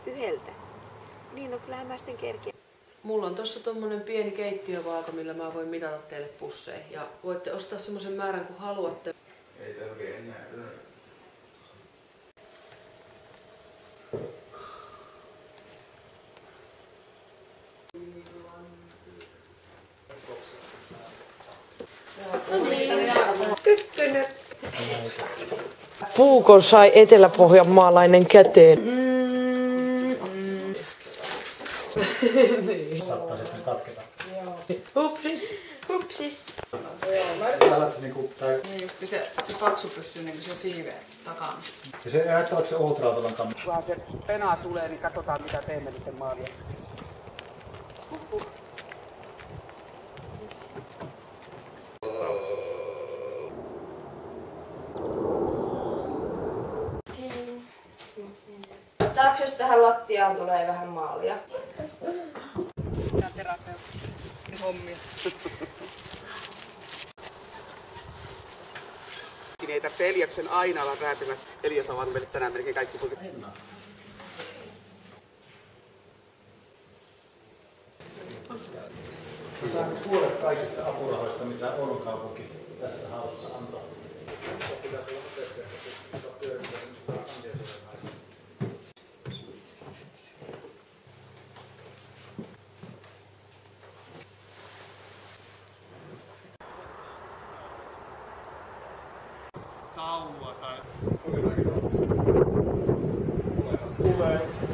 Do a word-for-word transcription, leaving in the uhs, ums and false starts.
yhdeltä. Niin, no kyllähän mä sitten kerkiä. Mulla on tossa tommonen pieni keittiövaaka, millä mä voin mitata teille pusseja. Ja voitte ostaa semmosen määrän kuin haluatte. Ei tarvii enää. Ykkönen. Puukon sai eteläpohjanmaalainen käteen. Mm, mm. Saattaa sitten katketa. Hupsis, hupsis. Täällä se niinku, tai... Niin just se, se paksu pysyy niinku se siive takana. Ja se ajattelee, se ohtrautalan kanssa. Kunhan se penaa tulee, niin katsotaan mitä teemme sitten maalia. Taaks jos tähän lattiaan tulee vähän maalia? Tää terapeuttista hommia. Ei tarvitse Eliaksen aina olla rääpimässä. Elias on vaan meille tänään melkein kaikki pulkit. Mä saan nyt puolet kaikista apurahoista, mitä Oulun kaupunki tässä haussa antoi. Taulua tai... Tulee.